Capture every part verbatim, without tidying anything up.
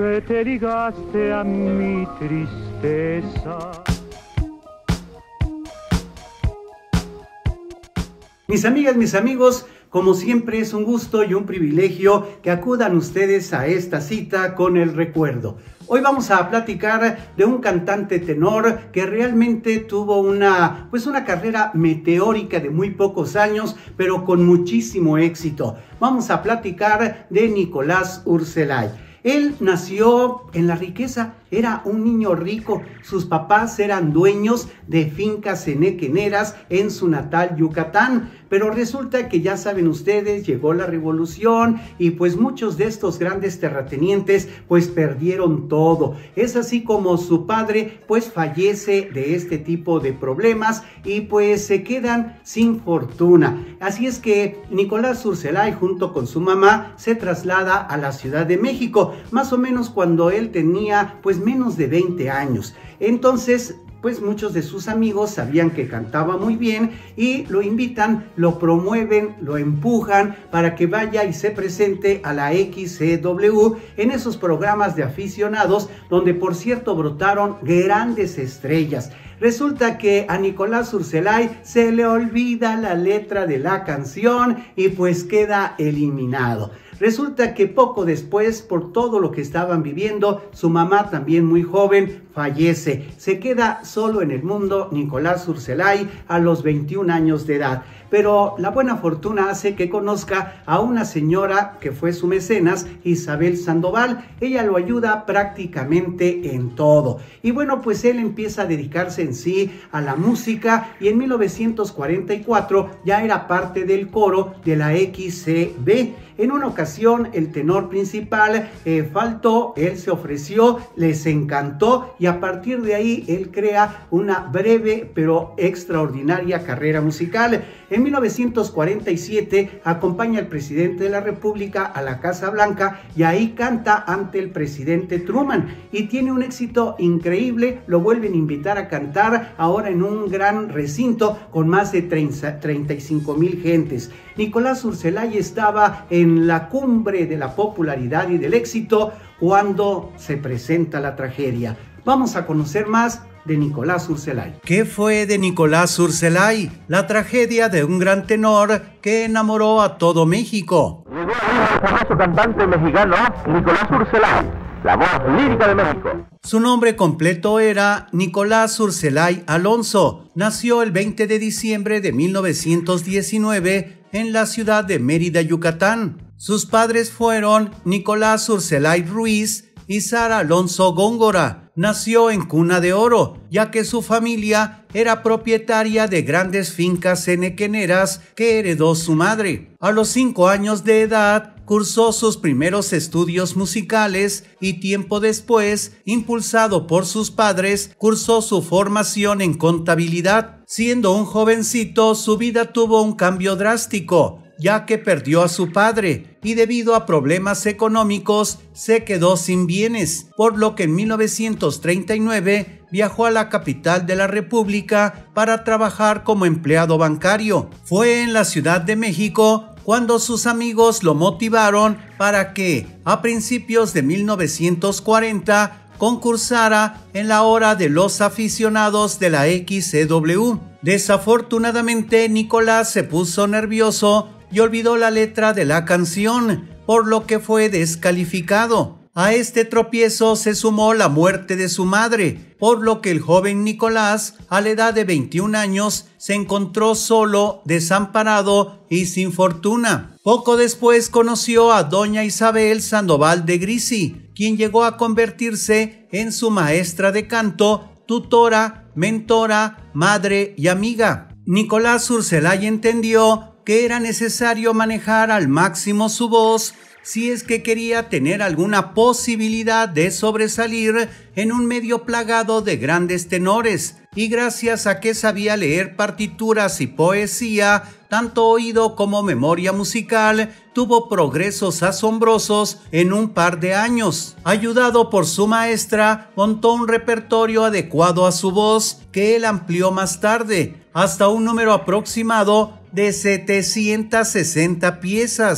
que te ligaste a mi tristeza. Mis amigas, mis amigos, como siempre es un gusto y un privilegio que acudan ustedes a esta cita con el recuerdo. Hoy vamos a platicar de un cantante tenor que realmente tuvo una, pues una carrera meteórica de muy pocos años, pero con muchísimo éxito. Vamos a platicar de Nicolás Urselay. Él nació en la riqueza, era un niño rico, sus papás eran dueños de fincas henequeneras en su natal Yucatán, pero resulta que ya saben ustedes, llegó la revolución y pues muchos de estos grandes terratenientes pues perdieron todo. Es así como su padre pues fallece de este tipo de problemas y pues se quedan sin fortuna. Así es que Nicolás Urselay junto con su mamá se traslada a la Ciudad de México, más o menos cuando él tenía pues menos de veinte años. Entonces pues muchos de sus amigos sabían que cantaba muy bien y lo invitan, lo promueven, lo empujan para que vaya y se presente a la X C W en esos programas de aficionados donde por cierto brotaron grandes estrellas. Resulta que a Nicolás Urselay se le olvida la letra de la canción y pues queda eliminado. Resulta que poco después, por todo lo que estaban viviendo, su mamá, también muy joven, fallece. Se queda solo en el mundo Nicolás Urselay a los veintiún años de edad. Pero la buena fortuna hace que conozca a una señora que fue su mecenas, Isabel Sandoval. Ella lo ayuda prácticamente en todo. Y bueno, pues él empieza a dedicarse en sí a la música y en mil novecientos cuarenta y cuatro ya era parte del coro de la X C B. En una ocasión el tenor principal eh, faltó, él se ofreció, les encantó y a partir de ahí él crea una breve pero extraordinaria carrera musical. En mil novecientos cuarenta y siete acompaña al presidente de la República a la Casa Blanca y ahí canta ante el presidente Truman y tiene un éxito increíble, lo vuelven a invitar a cantar ahora en un gran recinto con más de treinta y cinco mil gentes. Nicolás Urselay estaba en la cumbre de la popularidad y del éxito cuando se presenta la tragedia. Vamos a conocer más de Nicolás Urselay. ¿Qué fue de Nicolás Urselay? La tragedia de un gran tenor que enamoró a todo México. Llegó ahí el famoso cantante mexicano Nicolás Urselay, la voz lírica de México. Su nombre completo era Nicolás Urselay Alonso. Nació el veinte de diciembre de mil novecientos diecinueve en la ciudad de Mérida, Yucatán. Sus padres fueron Nicolás Urselay Ruiz y Sara Alonso Góngora. Nació en cuna de oro, ya que su familia era propietaria de grandes fincas henequeneras que heredó su madre. A los cinco años de edad, cursó sus primeros estudios musicales y tiempo después, impulsado por sus padres, cursó su formación en contabilidad. Siendo un jovencito, su vida tuvo un cambio drástico, ya que perdió a su padre y debido a problemas económicos se quedó sin bienes, por lo que en mil novecientos treinta y nueve viajó a la capital de la República para trabajar como empleado bancario. Fue en la Ciudad de México cuando sus amigos lo motivaron para que, a principios de mil novecientos cuarenta, concursara en la hora de los aficionados de la X C W. Desafortunadamente, Nicolás se puso nervioso y olvidó la letra de la canción, por lo que fue descalificado. A este tropiezo se sumó la muerte de su madre, por lo que el joven Nicolás, a la edad de veintiún años, se encontró solo, desamparado y sin fortuna. Poco después conoció a doña Isabel Sandoval de Grisi, quien llegó a convertirse en su maestra de canto, tutora, mentora, madre y amiga. Nicolás Urselay entendió que era necesario manejar al máximo su voz si es que quería tener alguna posibilidad de sobresalir en un medio plagado de grandes tenores, y gracias a que sabía leer partituras y poesía, tanto oído como memoria musical, tuvo progresos asombrosos en un par de años. Ayudado por su maestra, montó un repertorio adecuado a su voz que él amplió más tarde, hasta un número aproximado de setecientas sesenta piezas,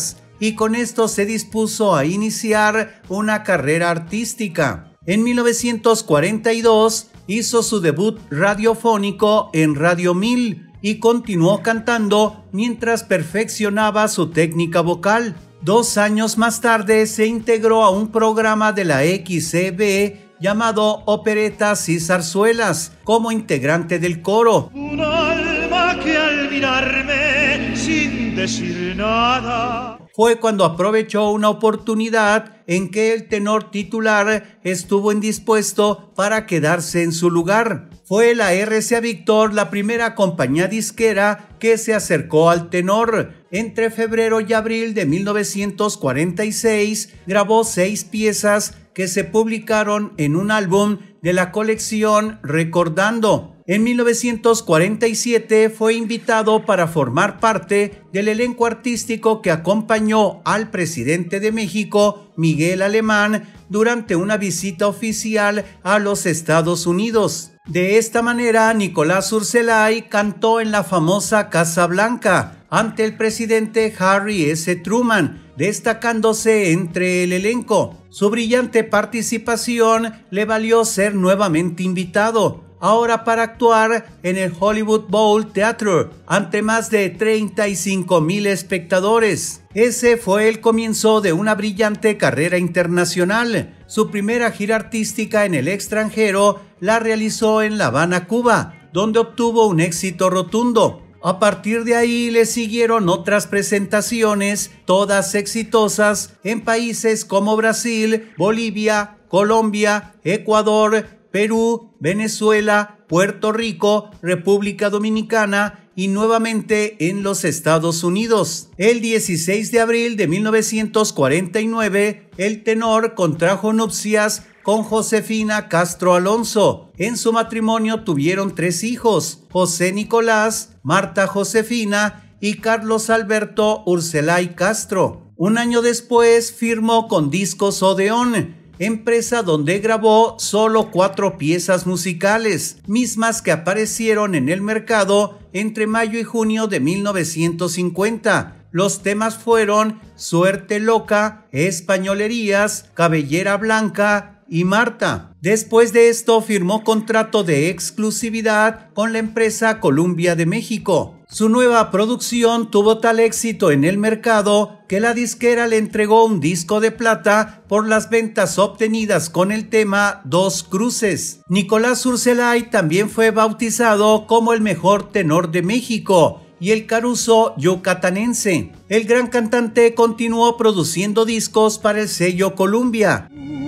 y con esto se dispuso a iniciar una carrera artística. En mil novecientos cuarenta y dos hizo su debut radiofónico en Radio mil y continuó cantando mientras perfeccionaba su técnica vocal. Dos años más tarde se integró a un programa de la X C B llamado Operetas y Zarzuelas como integrante del coro. Un alma que al mirarme sin decir nada. Fue cuando aprovechó una oportunidad en que el tenor titular estuvo indispuesto para quedarse en su lugar. Fue la R C A Víctor la primera compañía disquera que se acercó al tenor. Entre febrero y abril de mil novecientos cuarenta y seis grabó seis piezas que se publicaron en un álbum de la colección Recordando. En mil novecientos cuarenta y siete fue invitado para formar parte del elenco artístico que acompañó al presidente de México, Miguel Alemán, durante una visita oficial a los Estados Unidos. De esta manera, Nicolás Urselay cantó en la famosa Casa Blanca ante el presidente Harry S. Truman, destacándose entre el elenco. Su brillante participación le valió ser nuevamente invitado, ahora para actuar en el Hollywood Bowl Theatre ante más de treinta y cinco mil espectadores. Ese fue el comienzo de una brillante carrera internacional. Su primera gira artística en el extranjero la realizó en La Habana, Cuba, donde obtuvo un éxito rotundo. A partir de ahí le siguieron otras presentaciones, todas exitosas, en países como Brasil, Bolivia, Colombia, Ecuador, Perú, Venezuela, Puerto Rico, República Dominicana y nuevamente en los Estados Unidos. El dieciséis de abril de mil novecientos cuarenta y nueve, el tenor contrajo nupcias con Josefina Castro Alonso. En su matrimonio tuvieron tres hijos: José Nicolás, Marta Josefina y Carlos Alberto Urselay Castro. Un año después firmó con Discos Odeón, empresa donde grabó solo cuatro piezas musicales, mismas que aparecieron en el mercado entre mayo y junio de mil novecientos cincuenta. Los temas fueron Suerte Loca, Españolerías, Cabellera Blanca y Marta. Después de esto firmó contrato de exclusividad con la empresa Columbia de México. Su nueva producción tuvo tal éxito en el mercado que la disquera le entregó un disco de plata por las ventas obtenidas con el tema Dos Cruces. Nicolás Urselay también fue bautizado como el mejor tenor de México y el Caruso yucatanense. El gran cantante continuó produciendo discos para el sello Columbia.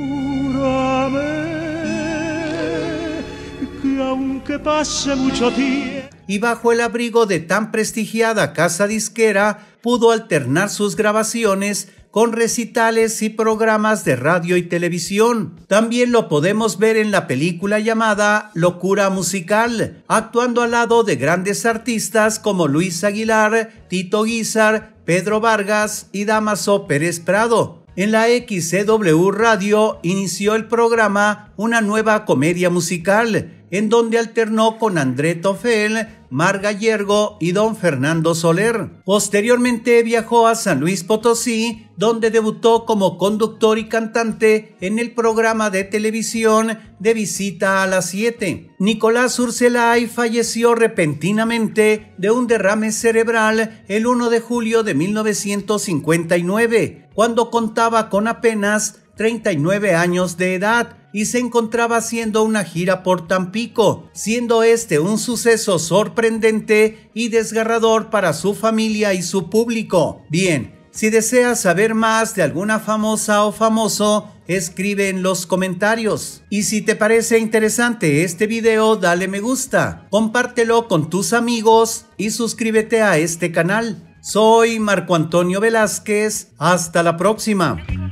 Que aunque pase mucho tiempo y bajo el abrigo de tan prestigiada casa disquera pudo alternar sus grabaciones con recitales y programas de radio y televisión. También lo podemos ver en la película llamada Locura Musical, actuando al lado de grandes artistas como Luis Aguilar, Tito Guízar, Pedro Vargas y Dámaso Pérez Prado. En la X C W Radio inició el programa Una Nueva Comedia Musical, en donde alternó con André Tofel, Mar Gallergo y don Fernando Soler. Posteriormente viajó a San Luis Potosí, donde debutó como conductor y cantante en el programa de televisión de Visita a las siete. Nicolás Urselay falleció repentinamente de un derrame cerebral el primero de julio de mil novecientos cincuenta y nueve, cuando contaba con apenas treinta y nueve años de edad y se encontraba haciendo una gira por Tampico, siendo este un suceso sorprendente y desgarrador para su familia y su público. Bien, si deseas saber más de alguna famosa o famoso, escribe en los comentarios. Y si te parece interesante este video, dale me gusta, compártelo con tus amigos y suscríbete a este canal. Soy Marco Antonio Velázquez, hasta la próxima.